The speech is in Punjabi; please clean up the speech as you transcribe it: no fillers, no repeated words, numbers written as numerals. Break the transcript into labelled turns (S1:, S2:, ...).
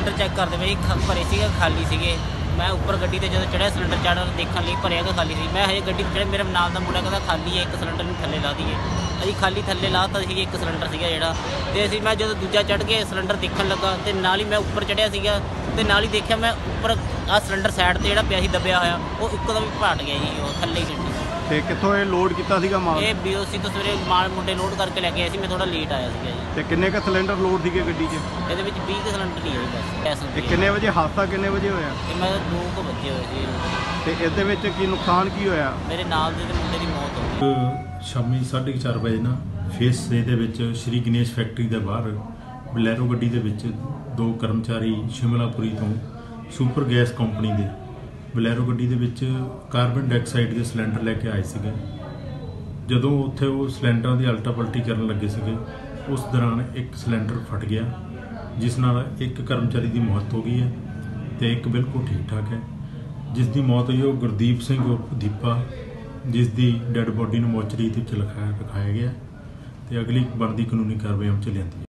S1: सिलेंडर चैक करते पे भरे सी खाली सी। मैं उपर गड्डी जो चढ़िया सिलेंडर चढ़ देखने लिए भरिया कि खाली सी। मैं हजे गड्डी चढ़े मेरे नाल का मुंडा कहता खाली है, एक सिलेंडर में थले ला दीए। अभी खाली थले लाता सी एक सिलेंडर सीगा तो असी मैं जो दूजा चढ़ के सिलेंडर देखने लगा तो नाल ही मैं उपर चढ़िया सीगा तो नाल ही देखा मैं उपर आ सिलेंडर साइड से जो पिया दबिया होया वो एकदम ही पाट गया जी, वो थले ही गड्डी।
S2: ਤੇ ਕਿੱਥੋਂ ਇਹ ਲੋਡ ਕੀਤਾ ਸੀਗਾ ਮਾਲ?
S1: ਇਹ BOC ਤੋਂ ਸਵੇਰੇ ਮਾਲ ਮੁੰਡੇ ਲੋਡ ਕਰਕੇ ਲੈ ਕੇ ਆਏ ਸੀ, ਮੈਂ ਥੋੜਾ ਲੇਟ ਆਇਆ ਸੀਗਾ ਜੀ।
S2: ਤੇ ਕਿੰਨੇ ਕ ਸਿਲੰਡਰ ਲੋਡ ਸੀਗੇ ਗੱਡੀ 'ਚ?
S1: ਇਹਦੇ ਵਿੱਚ 20 ਕੁ ਸਿਲੰਡਰ ਹੀ ਹੈ ਬਸ।
S2: ਤੇ ਕਿੰਨੇ ਵਜੇ ਹਾਦਸਾ ਕਿੰਨੇ ਵਜੇ ਹੋਇਆ?
S1: ਇਹ ਮੈਂ 2 ਕੁ ਵਜੇ ਹੋਏ ਸੀ।
S2: ਤੇ ਇਹਦੇ ਵਿੱਚ ਕੀ ਨੁਕਸਾਨ ਕੀ ਹੋਇਆ?
S1: ਮੇਰੇ ਨਾਲ ਦੇ ਮੁੰਡੇ ਦੀ ਮੌਤ ਹੋ ਗਈ।
S3: ਸ਼ਾਮੀ 4:30 ਵਜੇ ਨਾ ਫੇਸ 6 ਦੇ ਵਿੱਚ ਸ਼੍ਰੀ ਗਣੇਸ਼ ਫੈਕਟਰੀ ਦੇ ਬਾਹਰ ਬਲੈਰੋ ਗੱਡੀ ਦੇ ਵਿੱਚ 2 ਕਰਮਚਾਰੀ ਸ਼ਿਮਲਾਪੁਰੀ ਤੋਂ ਸੁਪਰ ਗੈਸ ਕੰਪਨੀ ਦੇ ਬਲੈਰੋ ਗੱਡੀ ਦੇ ਵਿੱਚ ਕਾਰਬਨ ਡਾਈਆਕਸਾਈਡ ਦੇ ਸਿਲੰਡਰ ਲੈ ਕੇ ਆਏ ਸੀਗੇ। ਜਦੋਂ ਉੱਥੇ ਉਹ ਸਿਲੰਡਰਾਂ ਦੀ ਉਲਟਾ ਪਲਟੀ ਕਰਨ ਲੱਗੇ ਸੀਗੇ ਉਸ ਦੌਰਾਨ ਇੱਕ ਸਿਲੰਡਰ ਫਟ ਗਿਆ, ਜਿਸ ਨਾਲ ਇੱਕ ਕਰਮਚਾਰੀ ਦੀ ਮੌਤ ਹੋ ਗਈ ਹੈ ਤੇ ਇੱਕ ਬਿਲਕੁਲ ਠੀਕ ਠਾਕ ਹੈ। ਜਿਸ ਦੀ ਮੌਤ ਹੋਈ ਉਹ ਗੁਰਦੀਪ ਸਿੰਘ ਉਰਫ ਦੀਪਾ, ਜਿਸ ਦੀ ਡੈੱਡ ਬੋਡੀ ਨੂੰ ਮੋਚਰੀ ਦੇ ਵਿੱਚ ਰਖਾਇਆ ਗਿਆ ਤੇ ਅਗਲੀ ਬਣਦੀ ਕਾਨੂੰਨੀ ਕਾਰਵਾਈ ਅਮਲ 'ਚ ਲਿਆਂਦੀ।